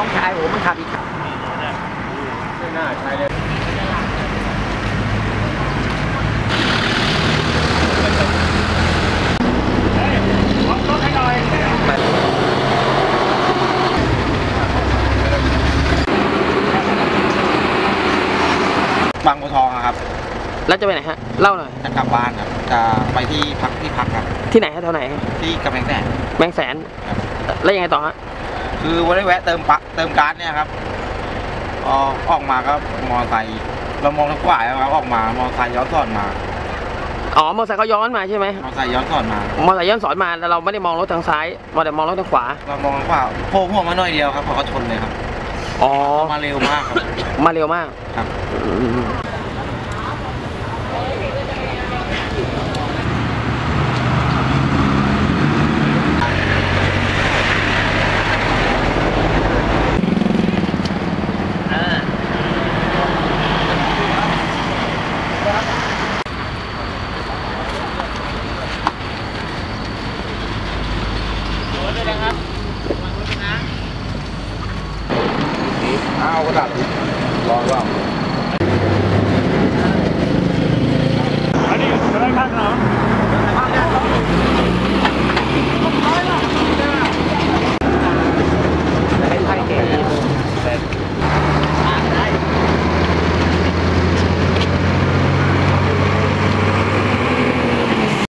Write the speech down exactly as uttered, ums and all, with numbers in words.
ชายผมมันขับอีกไม่น่าใช่เลยรถให้หน่อยบางบัวทองครับแล้วจะไปไหนฮะเล่าหน่อยจะกลับบ้านครับจะไปที่พักที่พักครับที่ไหนฮะแถวไหนที่กำแพงแสนแบงแสนแล้วยังไงต่อฮะคือวันนี้แวะเติมปะเติมก๊าซเนี่ยครับออกออกมาก็มอไซค์เรามองทางขวาครับออกมามอไซค์ย้อนสอนมาอ๋อมอไซค์เขาย้อนมาใช่ไหมมอไซค์ย้อนสอนมามอไซค์ย้อนสอนมาแล้วเราไม่ได้มองรถทางซ้ายเราแต่มองรถทางขวาเรามองทางขวาโผล่หัวมาหน่อยเดียวครับพอเขาชนเลยครับอ๋อมาเร็วมากครับมาเร็วมากครับเอากระดาษรอว่าอันนี้จะได้พักเหรอพักแล้ว